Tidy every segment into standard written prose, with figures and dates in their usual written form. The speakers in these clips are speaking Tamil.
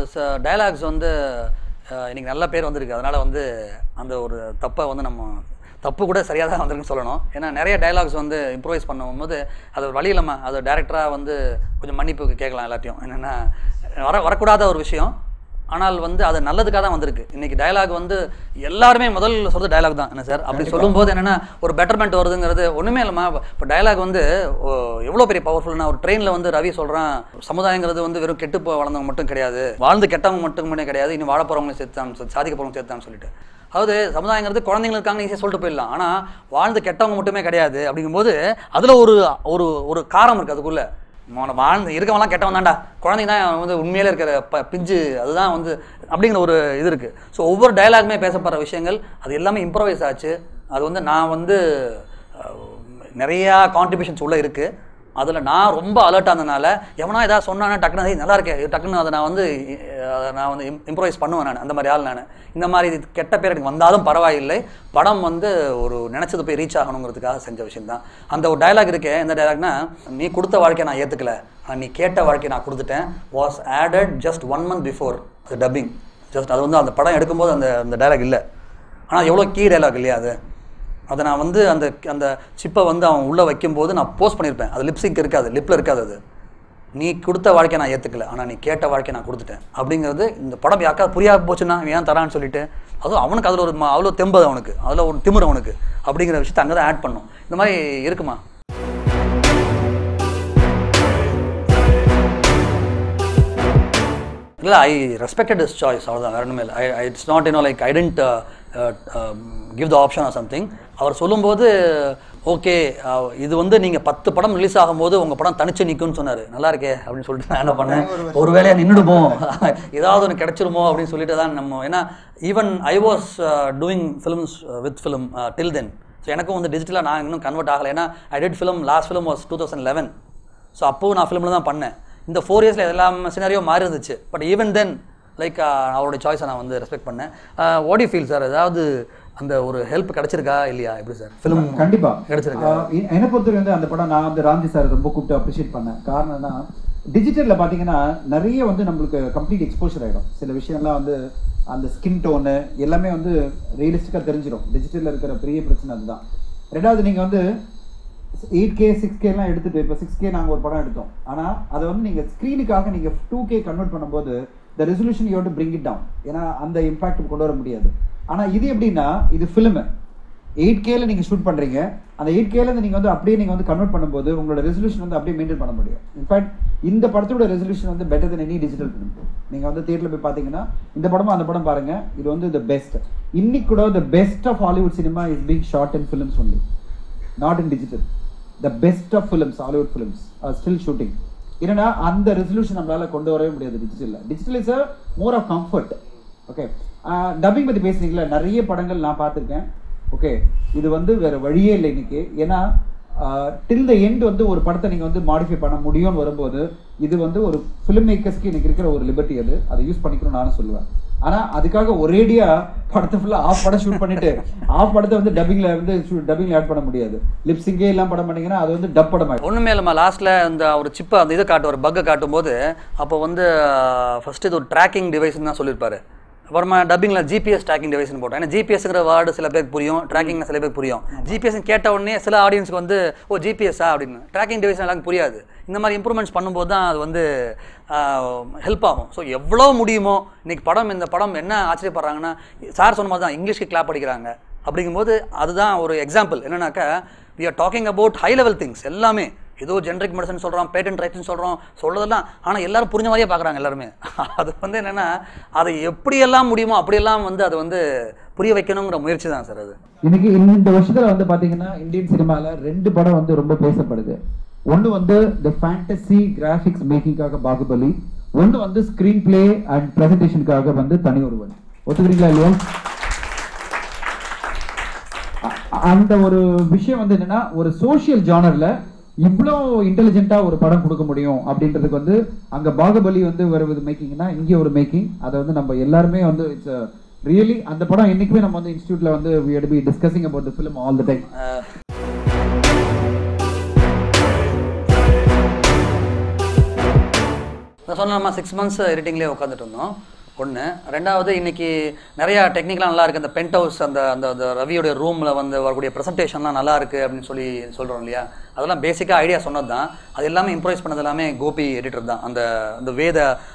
டயலாக்ஸ் வந்து இன்னைக்கு நல்ல பேர் வந்திருக்கு. அதனால் வந்து அந்த ஒரு தப்பை வந்து நம்ம தப்பு கூட சரியாக தான் வந்திருக்குன்னு சொல்லணும். ஏன்னா நிறைய டயலாக்ஸ் வந்து இம்ப்ரோவைஸ் பண்ணும்போது அது ஒரு வழி இல்லாமல் அது டேரக்டராக வந்து கொஞ்சம் மன்னிப்பு கேட்கலாம் எல்லாத்தையும். என்னென்னா வரக்கூடாத ஒரு விஷயம், ஆனால் வந்து அது நல்லதுக்காக தான் வந்திருக்கு. இன்றைக்கி டயலாக் வந்து எல்லாருமே முதல் சொல்கிறது டயலாக் தான் என்ன சார். அப்படி சொல்லும்போது என்னென்னா ஒரு பெட்டர்மெண்ட் வருதுங்கிறது ஒன்றுமே இல்லைம்மா. இப்போ டயலாக் வந்து எவ்வளோ பெரிய பவர்ஃபுல்னா, ஒரு ட்ரெயினில் வந்து ரவி சொல்கிறான், சமுதாயங்கிறது வந்து வெறும் கெட்டு வளர்ந்தவங்க மட்டும் கிடையாது, வாழ்ந்து கெட்டவங்க மட்டுமே கிடையாது, இன்னும் வாழ போகிறவங்களும் சேர்த்தான், சாதிக்க போகிறவங்க சேர்த்தான்னு சொல்லிட்டு. அதாவது சமுதாயங்கிறது குழந்தைங்க இருக்காங்க ஈஸியாக சொல்லிட்டு போயிடலாம். ஆனால் வாழ்ந்து கெட்டவங்க மட்டுமே கிடையாது அப்படிங்கும்போது அதில் ஒரு ஒரு ஒரு காரம் இருக்குது. அதுக்குள்ளே வாழ்ந்து இருக்கவங்களாம் கெட்டவன் தான்டா, குழந்தைங்க தான் வந்து உண்மையிலே இருக்கிற பிஞ்சு, அதுதான் வந்து அப்படிங்கிற ஒரு இது இருக்குது. ஸோ ஒவ்வொரு டயலாகுமே பேசப்படுற விஷயங்கள் அது எல்லாமே இம்ப்ரோவைஸ் ஆச்சு. அது வந்து நான் வந்து நிறையா கான்ட்ரிபியூஷன்ஸ் உள்ளே இருக்குது. அதில் நான் ரொம்ப அலர்ட்டாக இருந்ததுனால எவனா ஏதாவது சொன்னானே டக்குன்னு நல்லா இருக்கேன் டக்குன்னு அதை நான் வந்து இம்ப்ரோவைஸ் பண்ணுவேன். நான் அந்த மாதிரி ஆள். நான் இந்த மாதிரி கெட்ட பேர் எனக்கு வந்தாலும் பரவாயில்லை, படம் வந்து ஒரு நினச்சது போய் ரீச் ஆகணுங்கிறதுக்காக செஞ்ச விஷயந்தான். அந்த ஒரு டயலாக் இருக்கே, எந்த டயலாக்னா, நீ கொடுத்த வாழ்க்கையை நான் ஏற்றுக்கல, நீ கேட்ட வாழ்க்கையை நான் கொடுத்துட்டேன், was added just 1 month before அது டப்பிங். ஜஸ்ட் அது வந்து அந்த படம் எடுக்கும்போது அந்த டயலாக் இல்லை. ஆனால் எவ்வளோ கீ டயலாக் இல்லையா அது. அதை நான் வந்து அந்த சிப்பை வந்து அவன் உள்ளே வைக்கும்போது நான் போஸ்ட் பண்ணியிருப்பேன். அது லிப்ஸிங்க் இருக்காது, லிப்பில் இருக்காது. அது நீ கொடுத்த வாழ்க்கையை நான் ஏற்றுக்கல, ஆனால் நீ கேட்ட வாழ்க்கையை நான் கொடுத்துட்டேன் அப்படிங்கிறது. இந்த படம் யாருக்காவது புரியாது போச்சுன்னா ஏன் தரான்னு சொல்லிட்டு, அதுவும் அவனுக்கு அதில் ஒரு அவ்வளோ தெம்பது, அவனுக்கு அதில் ஒரு திமிரு அவனுக்கு அப்படிங்கிற விஷயத்தை அங்கே தான் ஆட் பண்ணும். இந்த மாதிரி இருக்குமா? இல்லை, ஐ ரெஸ்பெக்டட் ஹிஸ் சாய்ஸ், அவ்வளோதான், வேற ஒன்றுமே இல்லை. It's not like I didn't give the option or something. அவர் சொல்லும்போது ஓகே இது வந்து நீங்கள் 10 படம் ரிலீஸ் ஆகும்போது உங்கள் படம் தனிச்சு நிற்கும்னு சொன்னார். நல்லா இருக்கே அப்படின்னு சொல்லிட்டு நான் என்ன பண்ணேன், ஒரு வேலையை நின்றுடுமோ ஏதாவது ஒன்று கிடச்சிருமோ அப்படின்னு சொல்லிட்டு தான் நம்ம. ஏன்னா even I was doing films with film till then. So எனக்கும் வந்து டிஜிட்டலாக நான் இன்னும் கன்வெர்ட் ஆகலை. ஏன்னா I did film, last film was 2011. So அப்போவும் நான் ஃபிலிமில் தான் பண்ணேன். இந்த 4 yearsல எல்லாம் சினாரியோ மாறி இருந்துச்சு. பட் ஈவன் தென் லைக் அவருடைய சாய்ஸை நான் வந்து ரெஸ்பெக்ட் பண்ணேன். வாட் யூ ஃபீல் சார், ஏதாவது அந்த ஒரு ஹெல்ப் கிடைச்சிருக்கா இல்லையா? எப்படி சார் ஃபிலிம்? கண்டிப்பாக கிடைச்சிருக்கா. என்னை பொறுத்தவரை வந்து அந்த படம் நான் வந்து ராம்ஜி சார் ரொம்ப கூப்பிட்டு அப்ரிஷியேட் பண்ணேன். காரணம்னா டிஜிட்டலில் பார்த்தீங்கன்னா நிறைய வந்து நம்மளுக்கு கம்ப்ளீட் எக்ஸ்போஷர் ஆகிடும். சில விஷயம்லாம் வந்து அந்த ஸ்கின் டோனு எல்லாமே வந்து ரியலிஸ்டிக்காக தெரிஞ்சிடும். டிஜிட்டலில் இருக்கிற பெரிய பிரச்சனை அதுதான். ரெண்டாவது நீங்கள் வந்து 8K 6Kலாம் எடுத்துகிட்டு இப்போ 6K நாங்கள் ஒரு படம் எடுத்தோம். ஆனால் அதை வந்து நீங்கள் ஸ்க்ரீனுக்காக நீங்கள் 2K கன்வெர்ட் பண்ணும்போது the resolution you have to bring it down. ஏன்னா அந்த இம்பாக்ட் கொண்டு வர முடியாது. ஆனால் இது எப்படின்னா, இது ஃபிலிமு 8Kல நீங்கள் ஷூட் பண்ணுறீங்க. அந்த 8Kலேருந்து நீங்கள் வந்து அப்படியே நீங்கள் வந்து கன்வெர்ட் பண்ணும்போது உங்களோட ரெசல்யூஷன் வந்து அப்படியே மெயின்டைன் பண்ண முடியும். இன்ஃபேக்ட் இந்த படத்தோட ரெசல்யூஷன் வந்து better than any digital film. நீங்கள் வந்து தியேட்டரில் போய் பார்த்தீங்கன்னா இந்த படமும் அந்த படம் பாருங்கள், இது வந்து த பெஸ்ட். இன்னைக்கு கூட the best of Hollywood cinema is being shot in films only, not in digital. The best of films, Hollywood films are still shooting. ஏன்னா அந்த ரெசல்யூஷன் நம்மளால் கொண்டு வரவே முடியாது டிஜிட்டலில். Digital is a more of comfort. Okay, dubbing பற்றி பேசுனீங்களா, நிறைய படங்கள் நான் பார்த்துருக்கேன். ஓகே, இது வந்து வேறு வழியே இல்லை இன்னைக்கு. ஏன்னா டில் த எண்ட் வந்து ஒரு படத்தை நீங்கள் வந்து மாடிஃபை பண்ண முடியும்னு வரும்போது இது வந்து ஒரு ஃபிலிம் மேக்கர்ஸ்க்கு இன்னைக்கு இருக்கிற ஒரு லிபர்ட்டி. அது அதை யூஸ் பண்ணிக்கணும்னு நானும் சொல்லுவேன். ஆனால் அதுக்காக ஒரேடியாக படத்தை ஃபுல்லாக ஆஃப் படம் ஷூட் பண்ணிட்டு ஆஃப் படத்தை வந்து டப்பிங்கில் ஆட் பண்ண முடியாது. லிப்ஸிங்கே எல்லாம் படம் பண்ணிங்கன்னா அது வந்து டப் படம் ஆகிடும். ஒன்றுமே இல்லைம்மா, லாஸ்ட்டில் அந்த ஒரு சிப்பை அந்த இதை காட்டும், ஒரு பக்கை காட்டும்போது அப்போ வந்து ஃபஸ்ட்டு இது ஒரு ட்ராக்கிங் டிவைஸ்ன்னு தான் சொல்லியிருப்பாரு. அப்புறமா டப்பிங்கில் ஜிபிஎஸ் ட்ராக்கிங் டிவைஸ்னு போட்டோம். ஏன்னா ஜிபிஎஸ்ங்கிற வேர்டு சில பேருக்கு புரியும், ட்ராக்கிங்னா சில பேருக்கு புரியும். ஜிபிஎஸ்ன்னு கேட்ட உடனே சில ஆடியன்ஸுக்கு வந்து ஓ ஜிபிஎஸ்ஸா அப்படின்னு, ட்ராக்கிங் டிவைஸ் எல்லாருக்கும் புரியாது. இந்த மாதிரி இம்ப்ரூவ்மெண்ட்ஸ் பண்ணும்போது தான் அது வந்து ஹெல்ப் ஆகும். ஸோ எவ்வளோ முடியுமோ இன்றைக்கி இந்த படம் என்ன ஆச்சரியப்படுறாங்கன்னா, சார் சொன்ன மாதிரி தான் இங்கிலீஷ்க்கு கிளாப் அடிக்கிறாங்க. அப்படிங்கும்போது அதுதான் ஒரு எக்ஸாம்பிள். என்னன்னாக்கா we are talking about high level things. எல்லாமே ஏதோ ஜென்ரிக் மெடிசன் சொல்கிறோம், பேட்டன்ட் ரைட்ஸ்னு சொல்கிறோம், சொல்கிறதெல்லாம். ஆனால் எல்லோரும் புரிஞ்ச மாதிரியே பார்க்குறாங்க எல்லாருமே. அது வந்து என்னென்னா அதை எப்படியெல்லாம் முடியுமோ அப்படியெல்லாம் வந்து அதை வந்து புரிய வைக்கணுங்கிற முயற்சி தான் சார் அது. இன்னைக்கு இந்த வருஷத்தில் வந்து பார்த்தீங்கன்னா இந்தியன் சினிமாவில் 2 படம் வந்து ரொம்ப பேசப்படுது. ஒன்று வந்து த ஃபேண்டசி கிராஃபிக்ஸ் மேக்கிங்காக பாகுபலி, ஒன்று வந்து ஸ்க்ரீன் பிளே அண்ட் ப்ரெசன்டேஷனுக்காக வந்து தனி ஒருவன். ஒத்துக்கிறீங்களா இல்லையா? அந்த ஒரு விஷயம் வந்து என்னன்னா, ஒரு சோஷியல் ஜானரில் இவ்வளோ இன்டெலிஜென்ட்டாக ஒரு படம் கொடுக்க முடியும் அப்படின்றதுக்கு வந்து அங்கே பாகுபலி வந்து ஒரு மேக்கிங்னா இங்கே ஒரு மேக்கிங். அதை வந்து நம்ம எல்லாருமே வந்து இட்ஸ் ரியலி அந்த படம் என்றைக்குமே நம்ம வந்து இன்ஸ்டியூட்டில் வந்து we had to be discussing about the film all the time. சொன்ன நம்ம 6 months எடிட்டிங்லேயே உட்காந்துட்டு இருந்தோம். ஒன்று. ரெண்டாவது இன்றைக்கி நிறையா டெக்னிக்கெலாம் நல்லா இருக்குது. அந்த பென்ட் ஹவுஸ் அந்த அந்த அந்த ரவியோடைய ரூமில் வந்து வரக்கூடிய ப்ரெசன்டேஷன்லாம் நல்லா இருக்குது அப்படின்னு சொல்கிறோம் இல்லையா, அதெல்லாம் பேசிக்காக ஐடியா சொன்னது தான். அது எல்லாமே இம்ப்ரூவைஸ் பண்ணது எல்லாமே கோபி எடிட்டர் தான். அந்த way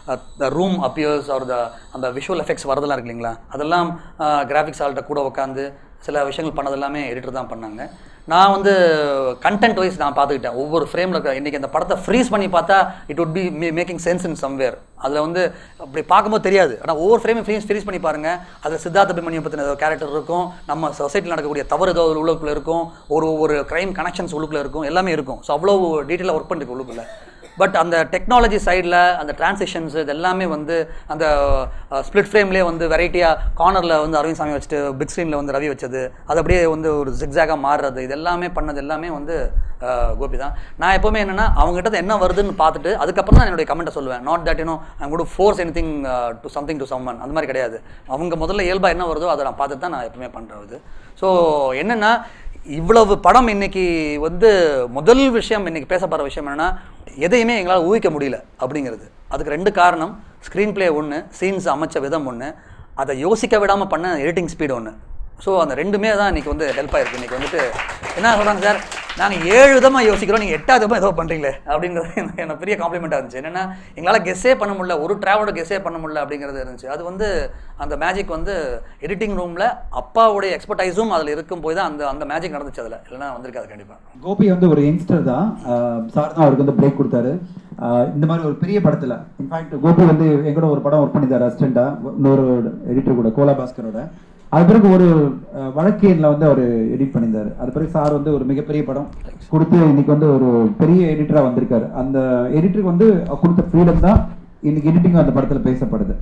the room appears or அந்த விஷுவல் எஃபெக்ட்ஸ் வரதெல்லாம் இருக்கு இல்லைங்களா, அதெல்லாம் கிராஃபிக்ஸ் ஆல்கிட்ட கூட உட்காந்து சில விஷயங்கள் பண்ணது எல்லாமே எடிட்டர் தான் பண்ணாங்க. நான் வந்து கண்டென்ட் வைஸ் நான் பார்த்துக்கிட்டேன். ஒவ்வொரு ஃப்ரேமில் இருக்க இன்றைக்கி அந்த படத்தை ஃப்ரீஸ் பண்ணி பார்த்தா it would be making sense in somewhere. அதில் வந்து அப்படி பார்க்கும்போது தெரியாது. ஆனால் ஒவ்வொரு ஃப்ரேமையும் ஃப்ரீஸ் பண்ணி பாருங்கள். அதில் சித்தார்த்த அபிமன்யு பற்றின ஏதோ கேரக்டர் இருக்கும், நம்ம சொசைட்டியில் நடக்கக்கூடிய தவறு ஏதோ உள்ளுக்குள்ளே இருக்கும், ஒரு க்ரைம் கனெக்ஷன்ஸ் உள்ளுக்குள்ளே இருக்கும், எல்லாமே இருக்கும். ஸோ அவ்வளோ டீட்டெயிலாக ஒர்க் பண்ணிருக்கு உள்ளுக்குள்ளே. பட் அந்த டெக்னாலஜி சைடில் அந்த டிரான்சிஷன்ஸ் இது எல்லாமே வந்து அந்த ஸ்பிளிட் ஃப்ரேம்லேயே வந்து வெரைட்டியாக கார்னரில் வந்து அரவிந்த் சாமி வச்சுட்டு பிக் ஸ்க்ரீனில் வந்து ரவி வச்சது, அது அப்படியே வந்து ஒரு ஜிக்ஸாகாக மாறுறது, இது எல்லாமே பண்ணது எல்லாமே வந்து கோபி தான். நான் எப்போவுமே என்னென்னா அவங்ககிட்ட என்ன வருதுன்னு பார்த்துட்டு அதுக்கப்புறம் தான் என்னுடைய கமெண்ட்டை சொல்லுவேன். Not that I'm got to force anything to something to summon, அந்த மாதிரி கிடையாது. அவங்க முதல்ல இயல்பாக என்ன வருதோ அதை நான் பார்த்துட்டு தான் நான் எப்பவுமே பண்ணுறது. ஸோ என்னென்னா இவ்வளவு படம் இன்னைக்கு வந்து முதல் விஷயம் இன்னைக்கு பேசப்படுற விஷயம் என்னென்னா எதையுமே எங்களால் ஊகிக்க முடியல அப்படிங்கிறது. அதுக்கு 2 காரணம். ஸ்க்ரீன் பிளே ஒன்று, சீன்ஸ் அமைச்ச விதம் ஒன்று, அதை யோசிக்க விடாமல் பண்ண எடிட்டிங் ஸ்பீடு ஒன்று. ஸோ அந்த 2மே தான் இன்றைக்கி வந்து ஹெல்ப் ஆகிருக்கு. இன்றைக்கி வந்துட்டு என்ன சொல்கிறாங்க சார், நாங்கள் 7 விதமாக யோசிக்கிறோம், நீங்கள் 8வது விதமாக ஏதோ பண்ணுறீங்களே அப்படிங்கிறது எனக்கு பெரிய காம்ப்ளிமெண்ட்டாக இருந்துச்சு. என்னென்னா எங்களால் கெஸ்ஸே பண்ண முடியல, ஒரு ட்ராவலோட கெஸ்ஸே பண்ண முடியல அப்படிங்கிறது இருந்துச்சு. அது வந்து அந்த மேஜிக் வந்து எடிட்டிங் ரூமில் அப்பாவுடைய எக்ஸ்பர்டைஸும் அதில் இருக்கும் போய் தான் அந்த மேஜிக் நடந்துச்சு. அதில் இல்லைன்னா வந்திருக்காது கண்டிப்பாக. கோபி வந்து ஒரு யங்ஸ்டர் தான். சார் தான் அவருக்கு வந்து பிரேக் கொடுத்தாரு. இந்த மாதிரி ஒரு பெரிய படத்தில் இன்ஃபேக்ட் கோபி வந்து எங்கூட ஒரு படம் ஒர்க் பண்ணியிருந்தார் அசிஸ்டண்ட்டாக, இன்னொரு எடிட்டர் கூட, கோலா பாஸ்கரோட. அது பிறகு ஒரு வழக்கேன்ல வந்து அவர் எடிட் பண்ணியிருந்தார். அது பிறகு சார் வந்து ஒரு மிகப்பெரிய படம் கொடுத்து இன்னைக்கு வந்து ஒரு பெரிய எடிட்டரா வந்திருக்காரு. அந்த எடிட்டருக்கு வந்து கொடுத்த ஃப்ரீடம் தான் இன்னைக்கு எடிட்டிங் அந்த படத்துல பேசப்படுது.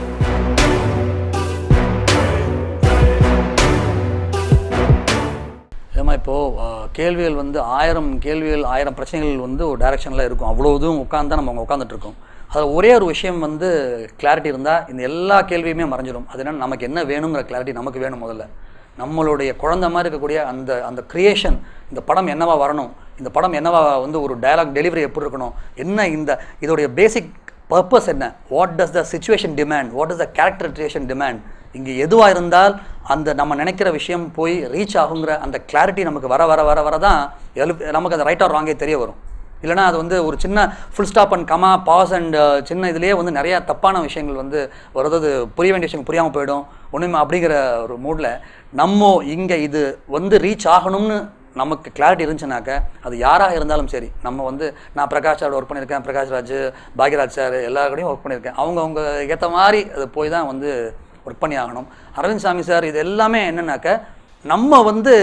ஏமா இப்போது கேள்விகள் வந்து 1000 கேள்விகள் 1000 பிரச்சனைகள் வந்து ஒரு டைரக்ஷனில் இருக்கும். அவ்வளோதும் உட்காந்து நம்ம அங்கே உட்காந்துட்ருக்கோம். அதில் ஒரே ஒரு விஷயம் வந்து கிளாரிட்டி இருந்தால் இந்த எல்லா கேள்வியுமே மறைஞ்சிடும். அது என்னென்னா நமக்கு என்ன வேணுங்கிற கிளாரிட்டி நமக்கு வேணும். முதல்ல நம்மளுடைய குழந்தை மாதிரி இருக்கக்கூடிய அந்த கிரியேஷன், இந்த படம் என்னவா வரணும், இந்த படம் என்னவா வந்து ஒரு டயலாக் டெலிவரி எப்படி இருக்கணும், என்ன இதோடைய பேசிக் பர்பஸ் என்ன, what does the situation demand, what is the characterization demand, இங்கே எதுவாக இருந்தால் அந்த நம்ம நினைக்கிற விஷயம் போய் ரீச் ஆகுங்கிற அந்த கிளாரிட்டி நமக்கு வர வர வர வர தான் நமக்கு அந்த ரைட் ஆர் ராங்கே தெரிய வரும். இல்லைனா அது வந்து ஒரு சின்ன full stop and comma pause and சின்ன இதுலேயே வந்து நிறையா தப்பான விஷயங்கள் வந்து வருது, புரிய வேண்டிய விஷயம் புரியாமல் போயிடும் ஒன்றுமே. அப்படிங்கிற ஒரு மூடில் நம்ம இங்கே இது வந்து ரீச் ஆகணும்னு நமக்கு கிளாரிட்டி இருந்துச்சுனாக்க அது யாராக இருந்தாலும் சரி. நம்ம வந்து நான் பிரகாஷ் சாரோட ஒர்க் பண்ணியிருக்கேன், பிரகாஷ்ராஜ், பாக்யராஜ் சார் எல்லாருக்கூடையும் ஒர்க் பண்ணியிருக்கேன். அவங்க ஏற்ற மாதிரி அது போய் தான் வந்து ஒர்க் பண்ணி ஆகணும். அரவிந்த் சாமி சார் இது எல்லாமே என்னன்னாக்க நம்ம வந்து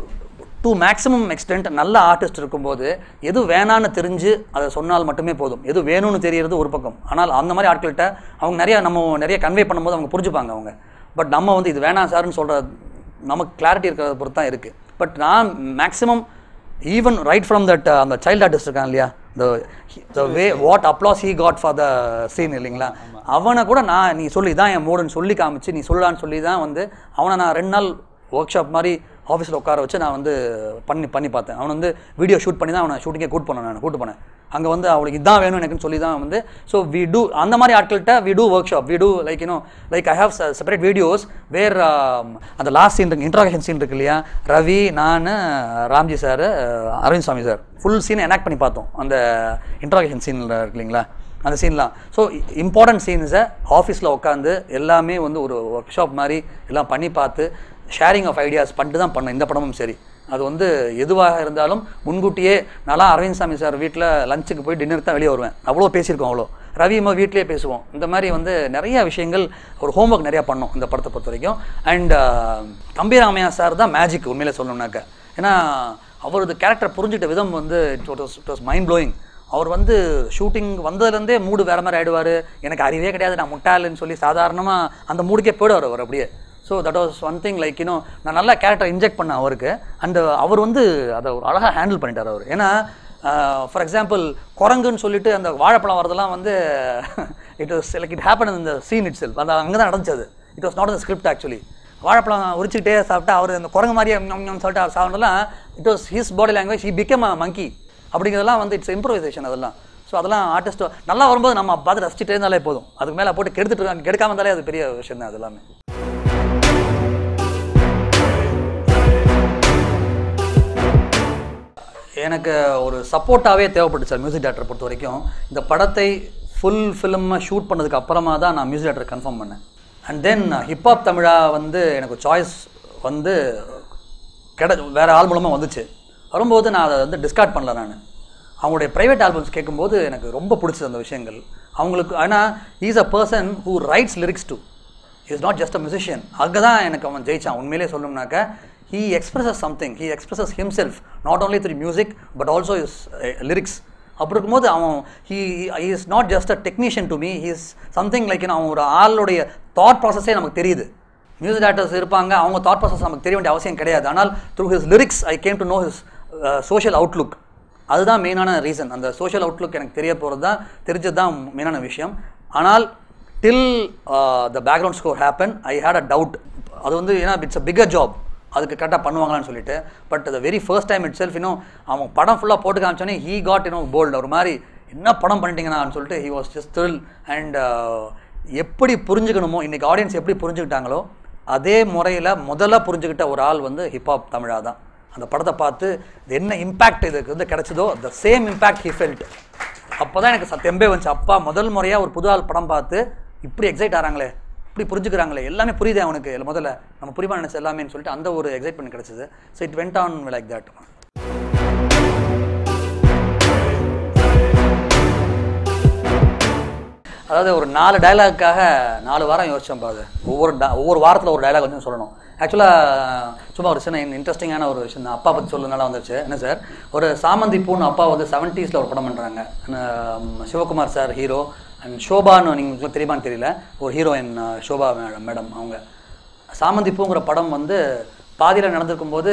டு மேக்ஸிமம் எக்ஸ்டென்ட் நல்ல ஆர்டிஸ்ட் இருக்கும்போது எது வேணான்னு தெரிஞ்சு அதை சொன்னால் மட்டுமே போதும். எது வேணும்னு தெரியறது ஒரு பக்கம். ஆனால் அந்த மாதிரி ஆட்கள்கிட்ட அவங்க நம்ம நிறைய கன்வே பண்ணும்போது அவங்க புரிஞ்சுப்பாங்க அவங்க. பட் நம்ம வந்து இது வேணாம் சார்னு சொல்கிற நமக்கு கிளாரிட்டி இருக்கிறத பொறுத்து தான் இருக்குது. பட் நான் maximum even right from that அந்த சைல்டு ஆர்டிஸ்ட் இருக்கான் இல்லையா, the way what applause he got for the scene இல்லைங்களா, அவனை கூட நீ சொல்லி தான் என் மூடுன்னு சொல்லி காமிச்சு நீ சொல்லலான்னு சொல்லி தான் வந்து அவனை நான் 2 நாள் ஒர்க் ஷாப் மாதிரி ஆஃபீஸில் உட்கார வச்சு நான் வந்து பண்ணி பார்த்தேன். அவனை வந்து வீடியோ ஷூட் பண்ணி தான் அவனை ஷூட்டிங்கே கூட்டு போனேன். அங்கே வந்து அவளுக்கு இதான் வேணும் எனக்குன்னு சொல்லி தான் வந்து. ஸோ வி டூ அந்த மாதிரி ஆட்கள்கிட்ட we do workshop, we do like I have separate videos where அந்த லாஸ்ட் சீன் இருக்கு, இன்ட்ராகேஷன் சீன் இருக்கு இல்லையா, ரவி, நான், Ramji sir, Aravind Swamy sir full சீனை எனாக்ட் பண்ணி பார்த்தோம். அந்த இன்ட்ராகேஷன் சீனில் இருக்கு இல்லைங்களா, அந்த சீன்லாம். ஸோ இம்பார்ட்டன்ட் சீன்ஸை ஆஃபீஸில் உட்காந்து எல்லாமே வந்து ஒரு ஒர்க் ஷாப் மாதிரி எல்லாம் பண்ணி பார்த்து ஷேரிங் ஆஃப் ஐடியாஸ் பண்ணிட்டு தான் பண்ணோம். இந்த படமும் சரி, அது வந்து எதுவாக இருந்தாலும் முன்கூட்டியே நல்லா அரவிந்த் சாமி சார் வீட்டில் லஞ்சுக்கு போய் டின்னர் தான் வெளியே வருவேன். அவ்வளோ பேசியிருக்கோம், அவ்வளோ ரவியம்மா வீட்லேயே பேசுவோம். இந்த மாதிரி வந்து நிறைய விஷயங்கள் ஒரு ஹோம்ஒர்க் நிறையா பண்ணோம் இந்த படத்தை பொறுத்த வரைக்கும். அண்ட் தம்பி ராமையா சார் தான் மேஜிக் உண்மையிலே சொல்லணும்னாக்க. ஏன்னா அவரது கேரக்டர் புரிஞ்சுக்கிட்ட விதம் வந்து இட் வாஸ் மைண்ட் ப்ளோயிங். அவர் வந்து ஷூட்டிங் வந்ததுலேருந்தே மூடு வேறு மாதிரி ஆகிடுவார். எனக்கு அறிவே கிடையாது, நான் முட்டாளுன்னு சொல்லி சாதாரணமாக அந்த மூடுக்கே போயிடுவார் அவர் அப்படியே. So that was one thing. Like நான் நல்லா கேரக்டர் இன்ஜெக்ட் பண்ணேன் அவருக்கு. அண்ட் அவர் வந்து அதை ஒரு அழகாக ஹேண்டில் பண்ணிட்டார் அவர். ஏன்னா ஃபார் எக்ஸாம்பிள் குரங்குன்னு சொல்லிட்டு அந்த வாழைப்பழம் வரதெல்லாம் வந்து it was like it happen இந்த சீன் இட் செல்ஃப். அந்த அங்கே தான் நடந்துச்சு. இட் வாஸ் நாட் இந்த ஸ்கிரிப்ட் ஆக்சுவலி. வாழைப்பழம் உரிச்சிக்கிட்டே சாப்பிட்டா அவர் அந்த குரங்கு மாதிரியே சொல்லிட்டு அவர் சாப்பிட்றதுலாம் it was his body language. He become a monkey அப்படிங்கிறதெல்லாம் வந்து இட்ஸ் இம்ப்ரோவைசேஷன் அதெல்லாம். ஸோ அதெல்லாம் ஆர்டிஸ்ட் நல்லா வரும்போது நம்ம பார்த்து ரசிச்சுட்டே இருந்தாலே போதும். அதுக்கு மேலே போட்டு கெடுத்துட்டு இருக்காங்க, கெடுக்காம இருந்தாலே அது பெரிய விஷயம் தான். அது எல்லாமே எனக்கு ஒரு சப்போர்ட்டாகவே தேவைப்பட்டுச்சு சார் மியூசிக் டேரக்டரை பொறுத்த வரைக்கும். இந்த படத்தை ஃபுல் ஃபிலிமை ஷூட் பண்ணதுக்கு அப்புறமா தான் நான் மியூசிக் டேரக்டர் கன்ஃபார்ம் பண்ணேன். அண்ட் தென் ஹிப்ஹாப் தமிழா வந்து எனக்கு சாய்ஸ் வந்து வேறு ஆள் மூலமாக வந்துச்சு. வரும்போது நான் அதை வந்து டிஸ்கார்ட் பண்ணல. நான் அவங்களுடைய ப்ரைவேட் ஆல்பம்ஸ் கேட்கும்போது எனக்கு ரொம்ப பிடிச்சது அந்த விஷயங்கள் அவங்களுக்கு. ஆனால் is a person who writes lyrics to, is not just a musician. அங்கே தான் எனக்கு அவன் ஜெயிச்சான். உண்மையிலே சொல்லணும்னாக்க he expresses something, he expresses himself not only through music but also his lyrics. அப்படி இருக்கும்போது அவன் he is not just a technician to me, he is something like அவன் ஒரு ஆளுடைய தாட் ப்ராசஸே நமக்கு தெரியுது. மியூசிக் டேரக்டர்ஸ் இருப்பாங்க, அவங்க தாட் ப்ராசஸ் நமக்கு தெரிய வேண்டிய அவசியம் கிடையாது. ஆனால் through his lyrics I came to know his social outlook. அதுதான் மெயினான ரீசன். அந்த சோஷியல் அவுட்லுக் எனக்கு தெரிய போகிறது தான், தெரிஞ்சது தான் மெயினான விஷயம். ஆனால் till the background score happen I had a doubt. அது வந்து ஏன்னா இட்ஸ் அ பிகர் ஜாப், அதுக்கு கரெக்டாக பண்ணுவாங்களான்னு சொல்லிட்டு. But the very first time itself அவன் படம் ஃபுல்லாக போட்டு காமிச்சோன்னே ஹீ காட் போல்டு. ஒரு மாதிரி என்ன படம் பண்ணிட்டீங்கன்னு சொல்லிட்டு he was just thrill. And எப்படி புரிஞ்சுக்கணுமோ, இன்றைக்கி ஆடியன்ஸ் எப்படி புரிஞ்சுக்கிட்டாங்களோ அதே முறையில் முதல்ல புரிஞ்சுக்கிட்ட ஒரு ஆள் வந்து ஹிப்ஹாப் தமிழா தான். அந்த படத்தை பார்த்து என்ன இம்பேக்ட் இதுக்கு வந்து கிடச்சதோ the same impact he felt. அப்போ தான் எனக்கு தெம்பே வந்துச்சு. அப்பா முதல் முறையாக ஒரு புது ஆள் படம் பார்த்து இப்படி எக்ஸைட் ஆகிறாங்களே, இப்படி புரிஞ்சுக்கிறாங்களே, எல்லாமே புரியுது அவனுக்கு, முதல்ல நம்ம புரியுமா நினச்சி எல்லாமேன்னு சொல்லிட்டு அந்த ஒரு எக்ஸைட்மெண்ட் கிடச்சிது. So it went on like that. அதாவது ஒரு 4 டைலாக்காக 4 வாரம் யோசிச்சோம் பாது. ஒவ்வொரு வாரத்தில் ஒரு டைலாக் வந்து சொல்லணும். ஆக்சுவலாக சும்மா ஒரு சின்ன இன்ட்ரெஸ்டிங்கான ஒரு விஷயம் தான். அப்பா பற்றி சொல்லணுனால வந்துச்சு. என்ன சார், ஒரு சாமந்தி பூன்னு அப்பா வந்து 70s ஒரு படம் பண்ணுறாங்க. சிவகுமார் சார் ஹீரோ, அண்ட் ஷோபான்னு நீங்கள் தெரியுமான்னு தெரியல, ஒரு ஹீரோயின் ஷோபா மேடம். அவங்க சாமந்தி பூங்கிற படம் வந்து பாதியில் நடந்திருக்கும்போது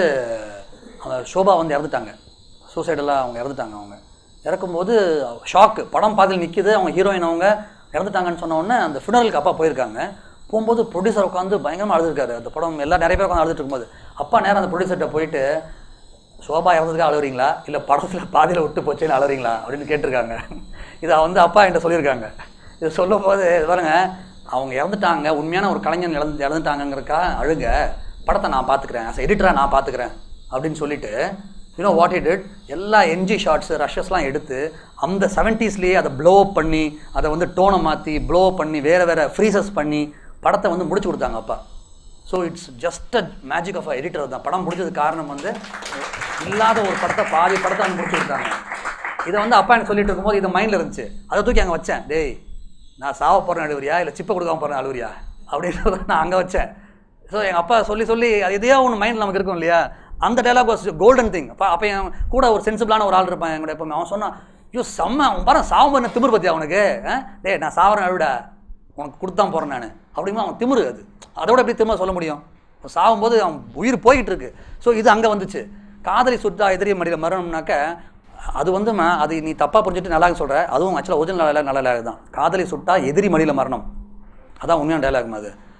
ஷோபா வந்து இறந்துட்டாங்க. சூசைடெல்லாம் அவங்க இறந்துட்டாங்க. அவங்க இறக்கும்போது ஷாக்கு, படம் பாதியில் நிற்கிது, அவங்க ஹீரோயின் அவங்க இறந்துட்டாங்கன்னு சொன்ன உடனே அந்த ஃபினரலுக்கு அப்பா போயிருக்காங்க. போகும்போது ப்ரொடியூசர் உட்காந்து பயங்கரமாக அழுதுருக்காரு. அந்த படம் நிறைய பேர் உட்காந்து அழுதுட்டு இருக்கும்போது அப்பா நேரம் அந்த ப்ரொடியூசர்கிட்ட போயிட்டு, ஷோபா இறந்ததுக்காக அழுகுறீங்களா இல்லை படத்தில் பாதியில் விட்டு போச்சுன்னு அழுகுறீங்களா அப்படின்னு கேட்டிருக்காங்க. இதை வந்து அப்பா என்கிட்ட சொல்லியிருக்காங்க. இது சொல்லும் போது பாருங்க, அவங்க இறந்துட்டாங்க, உண்மையான ஒரு கலைஞன் இறந்துட்டாங்கிறக்கா அழுக, படத்தை நான் பார்த்துக்கிறேன், ஆஸ் எடிட்டராக நான் பார்த்துக்கிறேன் அப்படின்னு சொல்லிட்டு வாட் இட் டிட், எல்லா என்ஜி ஷார்ட்ஸு ரஷ்ஷஸ்லாம் எடுத்து அந்த 70ஸ்லேயே அதை ப்ளோ அப் பண்ணி, அதை வந்து டோனை மாற்றி ப்ளோ அப் பண்ணி வேறு ஃப்ரீசஸ் பண்ணி படத்தை வந்து முடிச்சு கொடுத்தாங்க அப்பா. So it's just a magic of a editor தான். படம் முடிச்சதுக்கு காரணம் வந்து இல்லாத ஒரு படத்தை பாதி படத்தை வந்து முடிச்சு கொடுத்தாங்க. இதை வந்து அப்பா எனக்கு சொல்லிட்டு இருக்கும்போது இது மைண்டில் இருந்துச்சு. அதை தூக்கி அங்கே வச்சேன். டேய், நான் சாவ போகிறேன் அழுவுறியா இல்லை சிப்பை கொடுக்காம போகிறேன் அழுவுறியா அப்படின்றத நான் அங்கே வச்சேன். ஸோ எங்கள் அப்பா சொல்லி அது எதையோ ஒன்று மைண்டில் நமக்கு இருக்கும் இல்லையா. அந்த டைலாக் வாஸ் கோல்டன் திங். அப்போ என் கூட ஒரு சென்சிபிளான ஒரு ஆள் இருப்பான் என் கூட எப்பவுமே. அவன் சொன்னான், ஐயோ செம்ம, அவன் பாரு சாவம் என்ன திமிரு பற்றி அவனுக்கு, டேய் நான் சாவறேன் அழுவிட, உனக்கு கொடுத்தான் போகிறேன் நான் அப்படிமா. அவன் திமிரு அது, அதோட எப்படி திரும்ப சொல்ல முடியும்? சாகும்போது அவன் உயிர் போய்கிட்டு இருக்கு. ஸோ இது அங்கே வந்துச்சு. காதலி சுட்டா எதிரி மடியில் மரணம்னாக்க அது வந்து அது நீ தப்பாக புரிஞ்சுட்டு நல்லா சொல்கிற, அதுவும் ஆக்சுவலாக ஒரிஜினல் நல்ல டைலாக் தான். காதலி சுட்டா எதிரி மடியில் மரணம், அதான் உண்மையான டைலாக்.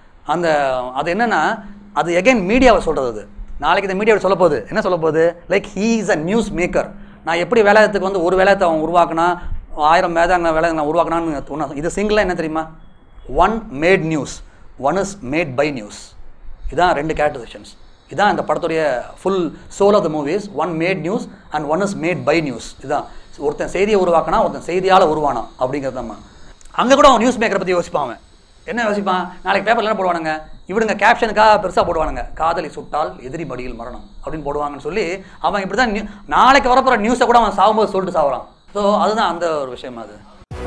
அது என்னென்னா அது எகைன் மீடியாவை சொல்கிறது. அது நாளைக்கு இந்த மீடியாவை சொல்ல போகுது, என்ன சொல்ல போகுது, like he is a news maker. நான் எப்படி வேலையத்துக்கு வந்து ஒரு வேலையத்தை அவன் உருவாக்கினா 1000 வேலை நான் உருவாக்கினான்னு தோணும். இது சிங்கிளாக என்ன தெரியுமா, one made news, one is made by news. இதான் 2 கேரக்டரைசேஷன்ஸ். இதான் இந்த படத்துடைய full soul of the movies. One made news and one is made by news. இதுதான் ஒருத்தன் செய்தியை உருவாக்கினா ஒருத்தன் செய்தியால் உருவானா அப்படிங்கிறது தான். அங்கே கூட அவன் நியூஸ் மேக்கரை பற்றி யோசிப்பான். அவன் என்ன யோசிப்பான், நாளைக்கு பேப்பரில் என்ன போடுவானுங்க, இவனுங்க கேப்ஷனுக்காக பெருசாக போடுவானுங்க, காதலி சுட்டால் எதிரி மடியில் மரணம் அப்படின்னு போடுவாங்கன்னு சொல்லி அவன் இப்படி தான் நாளைக்கு வரப்போகிற நியூஸை கூட அவன் சாகும்போது சொல்லிட்டு சாகுறான். ஸோ அதுதான் அந்த ஒரு விஷயம். அது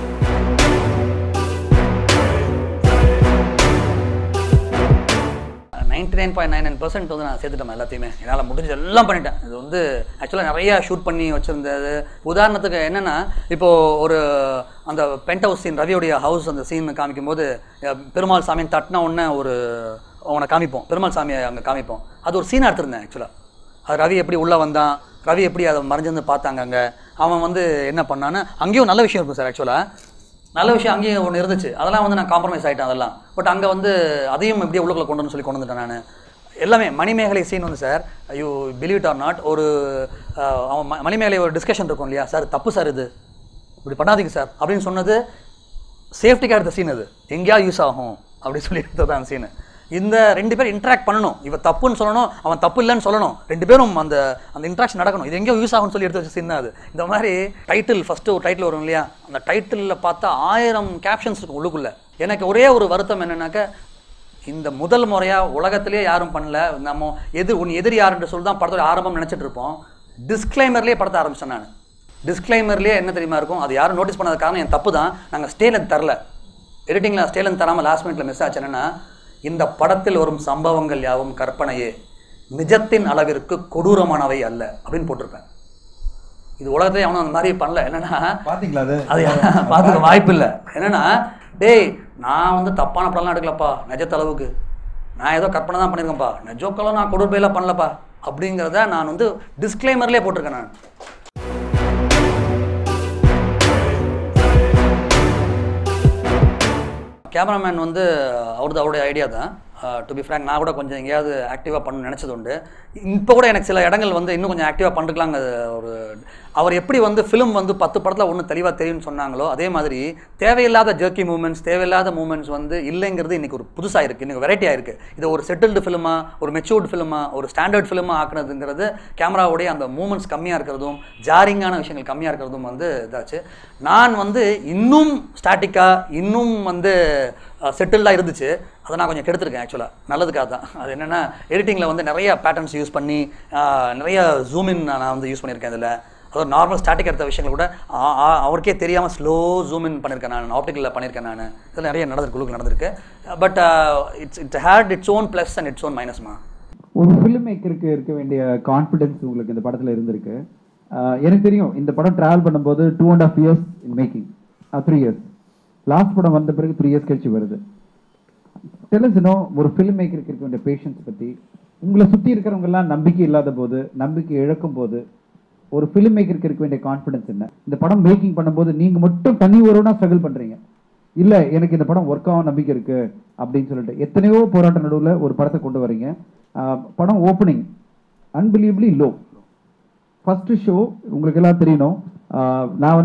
99.99% வந்து நான் சேர்த்துட்டேன் எல்லாத்தையுமே. என்னால் முடிஞ்சு எல்லாம் பண்ணிட்டேன். இது வந்து ஆக்சுவலாக நிறையா ஷூட் பண்ணி வச்சுருந்தது. உதாரணத்துக்கு என்னென்னா, இப்போது ஒரு அந்த பென்ட் ஹவுஸ் சீன், ரவியோடைய ஹவுஸ், அந்த சீன் காமிக்கும்போது பெருமாள் சாமியை தட்டின உடனே அவனை காமிப்போம், பெருமாள் சாமியை அங்கே காமிப்போம். அது ஒரு சீனாக எடுத்திருந்தேன் ஆக்சுவலாக. அது ரவி எப்படி உள்ளே வந்தான், ரவி எப்படி அதை மறைஞ்சிருந்து பார்த்தாங்க, அங்கே அவன் வந்து என்ன பண்ணான்னு. அங்கேயும் நல்ல விஷயம் இருக்கும் சார். ஆக்சுவலாக நல்ல விஷயம் அங்கேயும் ஒன்று இருந்துச்சு. அதெல்லாம் வந்து நான் காம்ப்ரமைஸ் ஆகிட்டேன் அதெல்லாம். பட் அங்கே வந்து அதையும் எப்படியே உள்ளுக்குள்ளே கொண்டு வந்துட்டேன் நான். எல்லாமே மணிமேகலை சீன் வந்து sir, you believe it or not, ஒரு அவன் மணிமேகலை ஒரு டிஸ்கஷன் இருக்கும் இல்லையா, சார் தப்பு சார் இது, இப்படி பண்ணாதீங்க சார் அப்படின்னு சொன்னது சேஃப்டிக்காக எடுத்த சீன். அது எங்கேயாவது யூஸ் ஆகும் அப்படின்னு சொல்லி எடுத்தது அந்த சீனு. இந்த 2 பேர் இன்ட்ராக்ட் பண்ணணும். இவன் தப்புன்னு சொல்லணும், அவன் தப்பு இல்லைன்னு சொல்லணும். 2 பேரும் அந்த இன்ட்ராக்ஷன் நடக்கணும். இது எங்கேயோ யூஸ் ஆகும்னு சொல்லி எடுத்து வச்ச சீன் தான் அது. இந்த மாதிரி டைட்டில் ஃபஸ்ட்டு ஒரு டைட்டில் வரும் இல்லையா, அந்த டைட்டிலில் பார்த்தா 1000 கேப்ஷன்ஸ் இருக்கும் உள்ளுக்குள்ளே. எனக்கு ஒரே ஒரு வருத்தம் என்னன்னாக்க, இந்த முதல் முறையாக உலகத்திலே யாரும் பண்ணல. நம்ம உன் எதிரி யாருன்ற சொல்லி தான் படத்தோட ஆரம்பம் நினச்சிட்டு இருப்போம். டிஸ்க்ளைமர்லேயே படத்தை ஆரம்பிச்சேன் நான். டிஸ்க்ளைமர்லேயே என்ன தெரியுமா இருக்கும், அது யாரும் நோட்டீஸ் பண்ணாத காரணம் என் தப்பு தான். நாங்கள் ஸ்டேலன் தரல, எடிட்டிங்கில் ஸ்டேலன் தராமல் லாஸ்ட் மினிட்ல மிஸ் ஆச்சு. என்னென்னா, இந்த படத்தில் வரும் சம்பவங்கள் யாவும் கற்பனையே, நிஜத்தின் அளவிற்கு கொடூரமானவை அல்ல அப்படின்னு போட்டிருப்பேன். இது உலகத்தையே அவனும் அந்த மாதிரி பண்ணல. என்னன்னா பார்த்தீங்களா, அது பார்த்துக்க வாய்ப்பு இல்லை. என்னன்னா, டேய் நான் தப்பான படம்லாம் எடுக்கலப்பா, நிஜத்தளவுக்கு நான் ஏதோ கற்பனை தான் பண்ணியிருக்கேன்ப்பா, நிஜோக்கெல்லாம் நான் கொடூர்பையெல்லாம் பண்ணலப்பா அப்படிங்கிறத நான் டிஸ்க்ளைமர்லேயே போட்டிருக்கேன் நான். கேமராமேன் அவருடைய ஐடியா தான். டு பி ஃப்ராங்க், நான் கூட கொஞ்சம் எங்கேயாவது ஆக்டிவாக பண்ண நினச்சது உண்டு. இப்போ கூட எனக்கு சில இடங்கள் இன்னும் கொஞ்சம் ஆக்டிவாக பண்ணிருக்கலாங்க. அவர் எப்படி ஃபிலிம் 10 படத்தில் ஒன்று தெளிவாக தெரியும்னு சொன்னாங்களோ, அதே மாதிரி தேவையில்லாத ஜர்க்கி மூமெண்ட்ஸ், தேவையில்லாத மூமெண்ட்ஸ் இல்லைங்கிறது இன்றைக்கி ஒரு புதுசாக இருக்குது, இன்றைக்கி வெரைட்டியாக இருக்குது. இது ஒரு செட்டில்டு ஃபிலிமாக, ஒரு மெச்சூர்டு ஃபிலிமாக, ஒரு ஸ்டாண்டர்ட் ஃபிலிமாக ஆக்குனதுங்கிறது, கேமராவுடைய அந்த மூமெண்ட்ஸ் கம்மியாக இருக்கிறதும், ஜாரிங்கான விஷயங்கள் கம்மியாக இருக்கிறதும் இதாச்சு. நான் இன்னும் ஸ்டாட்டிக்காக, இன்னும் செட்டில்டாக இருந்துச்சு. அதை நான் கொஞ்சம் கெடுத்துருக்கேன் ஆக்சுவலாக, நல்லதுக்காக தான். அது என்னென்னா, எடிட்டிங்கில் நிறைய பேட்டர்ன்ஸ் யூஸ் பண்ணி நிறைய ஜூமின் நான் யூஸ் பண்ணியிருக்கேன். இதில் அதாவது நார்மல் ஸ்டாட்டிக் எடுத்த விஷயங்கள் கூட அவருக்கே தெரியாமல் ஸ்லோ ஜூமின் பண்ணியிருக்கேன் நான், ஆப்டிக்கலில் பண்ணியிருக்கேன் நான். இதில் நிறைய நடந்திருக்கு. But it had its own plus and its own மைனஸ்மா. ஒரு ஃபிலிம் மேக்கருக்கு இருக்க வேண்டிய கான்ஃபிடென்ஸ் உங்களுக்கு இந்த படத்தில் இருந்திருக்கு. எனக்கு தெரியும், இந்த படம் ட்ராவல் பண்ணும்போது 2.5 years in making, 3 years. Last படம் வந்த பிறகு 3 years கழிச்சு வருது. தெரிஞ்சுனோம் ஒரு ஃபிலிம் மேக்கருக்கு இருக்க வேண்டிய பேஷன்ஸ் பற்றி. உங்களை சுற்றி இருக்கிறவங்கெல்லாம் நம்பிக்கை இல்லாத போது, நம்பிக்கை இழக்கும் போது, ஒரு ஃபிலிம் மேக்கருக்கு இருக்க வேண்டிய கான்ஃபிடன்ஸ் என்ன? இந்த படம் மேக்கிங் பண்ணும்போது நீங்கள் மட்டும் தனி ஒருவனா ஸ்ட்ரகிள் பண்ணுறீங்க, இல்லை எனக்கு இந்த படம் ஒர்க் ஆகும் நம்பிக்கை இருக்குது அப்படின்னு சொல்லிட்டு எத்தனையோ போராட்ட நடுவில் ஒரு படத்தை கொண்டு வரீங்க. படம் opening unbelievably low. First show உங்களுக்கு எல்லாம் தெரியணும். நான்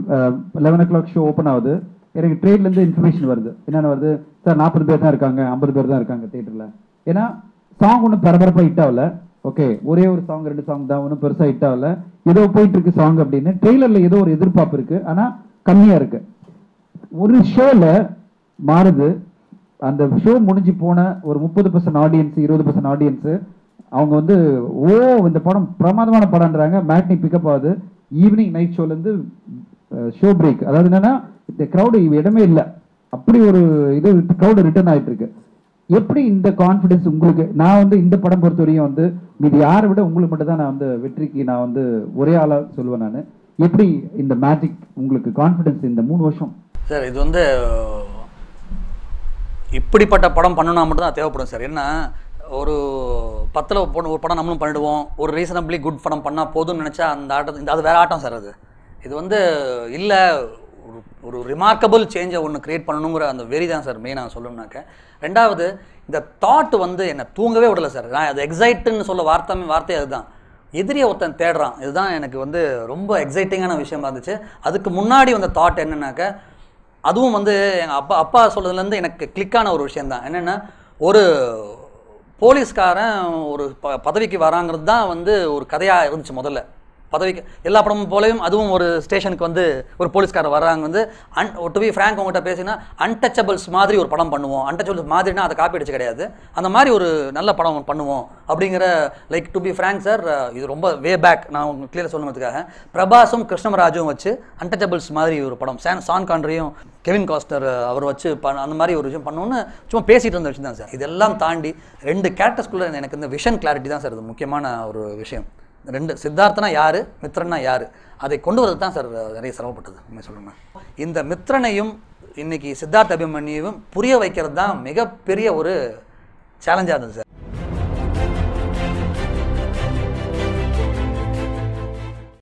11 o'clock ஷோ ஓப்பன் ஆகுது. எனக்கு ட்ரெயின்லேருந்து இன்ஃபர்மேஷன் வருது. என்னென்ன வருது, சார் 40 பேர் தான் இருக்காங்க, 50 பேர் தான் இருக்காங்க தேட்டரில். ஏன்னா சாங் ஒன்றும் பரபரப்பாக ஹிட் ஆகல. ஓகே, ஒரே ஒரு சாங் 2 சாங் தான், ஒன்றும் பெருசாக ஹிட் ஆகல, ஏதோ போயிட்டு இருக்கு சாங் அப்படின்னு. ட்ரெய்லரில் ஏதோ ஒரு எதிர்பார்ப்பு இருக்கு, ஆனால் கம்மியாக இருக்கு. ஒரு ஷோவில் மாறுது. அந்த ஷோ முடிஞ்சு போன ஒரு 30% ஆடியன்ஸ், 20% ஆடியன்ஸு அவங்க இந்த படம் பிரமாதமான படம்ன்றாங்க. மேட்னி பிக்கப் ஆகுது. ஈவினிங் நைட் ஷோலேருந்து ஷோ பிரேக். அதாவது என்னன்னா, இந்த க்ரௌடு இடமே இல்லை, அப்படி ஒரு இது க்ரௌடு ரிட்டர்ன் ஆகிட்டு இருக்கு. எப்படி இந்த கான்ஃபிடன்ஸ் உங்களுக்கு? நான் இந்த படம் பொறுத்தவரையும் மீது யாரை விட உங்களுக்கு மட்டும் தான் நான் வெற்றிக்கு நான் ஒரே ஆளாக சொல்லுவேன் நான். எப்படி இந்த மேஜிக் உங்களுக்கு கான்ஃபிடன்ஸ் இந்த 3 வருஷம்? சார் இது இப்படிப்பட்ட படம் பண்ணணும்னா மட்டும் தான் தேவைப்படும் சார். என்ன ஒரு 10ல் ஒரு படம் நம்மளும் பண்ணிடுவோம், ஒரு ரீசனபிளி குட் படம் பண்ணால் போதும்னு நினச்சா அந்த ஆட்டத்தை அது வேறு ஆட்டம் சார். இது இல்லை, ஒரு ரிமார்க்கபிள் சேஞ்சை ஒன்று க்ரியேட் பண்ணணுங்கிற அந்த வெறி தான் சார் மெயினாக சொல்லணும்னாக்க. ரெண்டாவது, இந்த தாட் என்னை தூங்கவே விடலை சார். நான் அது எக்ஸைட்டுன்னு சொல்ல வார்த்தை அதுதான். எதிரியை ஒருத்தன் தேடுறான், இதுதான் எனக்கு ரொம்ப எக்ஸைட்டிங்கான விஷயமா இருந்துச்சு. அதுக்கு முன்னாடி வந்த தாட் என்னன்னாக்க, அதுவும் எங்கள் அப்பா சொல்கிறதுலேருந்து எனக்கு கிளிக்கான ஒரு விஷயந்தான். என்னென்னா, ஒரு போலீஸ்காரன் ஒரு பதவிக்கு வராங்கிறது தான் ஒரு கதையாக இருந்துச்சு முதல்ல. பதவிக்கு எல்லா படமும் போலையும் அதுவும் ஒரு ஸ்டேஷனுக்கு ஒரு போலீஸ்காரர் வர்றாங்க. டு பி ஃப்ராங்க் உங்கள்கிட்ட பேசினா, அன்டச்சபிள்ஸ் மாதிரி ஒரு படம் பண்ணுவோம். அன்டச்சபிள்ஸ் மாதிரினா அதை காப்பி அடிச்சு கிடையாது, அந்த மாதிரி ஒரு நல்ல படம் பண்ணுவோம் அப்படிங்கிற. Like to be frank sir, இது ரொம்ப வே பேக் நான் கிளியராக சொல்லுறதுக்காக, பிரபாஸும் கிருஷ்ணராஜும் வச்சு அன்டச்சபிள்ஸ் மாதிரி ஒரு படம், சான் கான்ட்ரியும் கெவின் காஸ்டர் அவர் வச்சு அந்த மாதிரி ஒரு விஷயம் பண்ணணும்னு சும்மா பேசிகிட்டு இருந்த விஷயம் தான் சார். இதெல்லாம் தாண்டி 2 கேரக்டர்ஸ்குள்ளே எனக்கு இந்த விஷன் கிளாரிட்டி தான் சார் இது முக்கியமான ஒரு விஷயம். 2 சித்தார்த்தனா யார், மித்ரன்னா யார், அதை கொண்டு வரது தான் சார் நிறைய சிரமப்பட்டது உண்மை சொல்லணும். இந்த மித்ரனையும் இன்னைக்கு சித்தார்த்த அபிமன்யுவும் புரிய வைக்கிறது தான் மிகப்பெரிய ஒரு சேலஞ்சாக இருந்தது சார்.